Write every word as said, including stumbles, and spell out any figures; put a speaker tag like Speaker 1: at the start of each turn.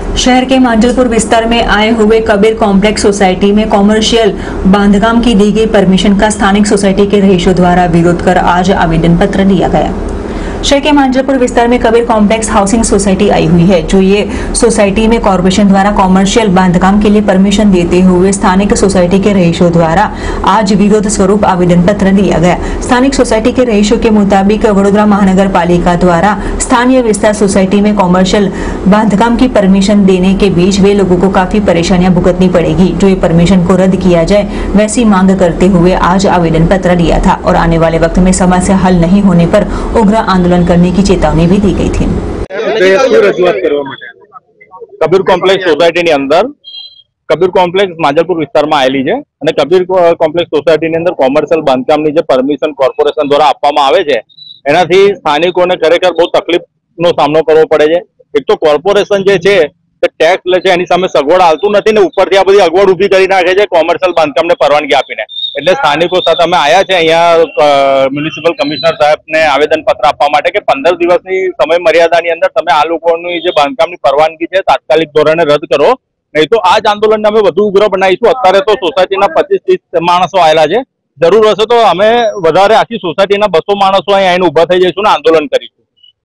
Speaker 1: शहर के मांजलपुर विस्तार में आए हुए कबीर कॉम्प्लेक्स सोसाइटी में कॉमर्शियल बांधकाम की दी गई परमिशन का स्थानिक सोसाइटी के रहीशों द्वारा विरोध कर आज आवेदन पत्र दिया गया। शहर के मांजलपुर विस्तार में कबीर कॉम्प्लेक्स हाउसिंग सोसाइटी आई हुई है, जो ये सोसाइटी में कॉर्पोरेशन द्वारा कॉमर्शियल बांधकाम के लिए परमिशन देते हुए स्थानिक सोसाइटी के रहीशों द्वारा आज विरोध स्वरूप आवेदन पत्र दिया गया। स्थानिक सोसाइटी के रहीशों के मुताबिक वडोदरा महानगर पालिका द्वारा स्थानीय विस्तार सोसाइटी में कॉमर्शियल बांधकाम की परमिशन देने के बीच वे लोगों को काफी परेशानियां भुगतनी पड़ेगी, जो ये परमिशन को रद्द किया जाए वैसी मांग करते हुए आज आवेदन पत्र दिया था और आने वाले वक्त में समस्या हल नहीं होने पर उग्र आंदोलन करने की चेतावनी भी दी गई थी।
Speaker 2: कबीर कॉम्प्लेक्स सोसायटी ની અંદર કબીર કોમ્પ્લેક્સ માજલપુર વિસ્તારમાં આવેલી છે અને કબીર કોમ્પ્લેક્સ સોસાયટી ની અંદર કોમર્શિયલ બાંધકામની જે પરમિશન કોર્પોરેશન દ્વારા આપવામાં આવે છે એનાથી સ્થાનિકોને ખરેખર બહુ તકલીફનો સામનો કરવો પડે છે। એક તો કોર્પોરેશન જે છે તે ટેક્સ લે છે, એની સામે સગવડ આવતું નથી ને ઉપરથી આ બધી અગવડ ઊભી કરી નાખે છે કોમર્શિયલ બાંધકામને પરવાનગી આપીને। એટલે સ્થાનિકો સાથે અમે આવ્યા છે અહીંયા મ્યુનિસિપલ કમિશનર સાહેબને આવેદન પત્ર આપવા માટે કે પંદર દિવસની સમય મર્યાદાની અંદર તમે આ લોકોની જે બાંધકામની પરવાનગી છે તાત્કાલિક ધોરણે રદ કરો, નહીં તો આ જ આંદોલનને અમે વધુ ઉગ્ર બનાવીશું। અત્યારે તો સોસાયટીના પચીસ ત્રીસ માણસો આવેલા છે, જરૂર હશે તો અમે વધારે આખી સોસાયટીના બસો માણસો અહીં આવીને ઉભા થઈ જઈશું ને આંદોલન કરીશું।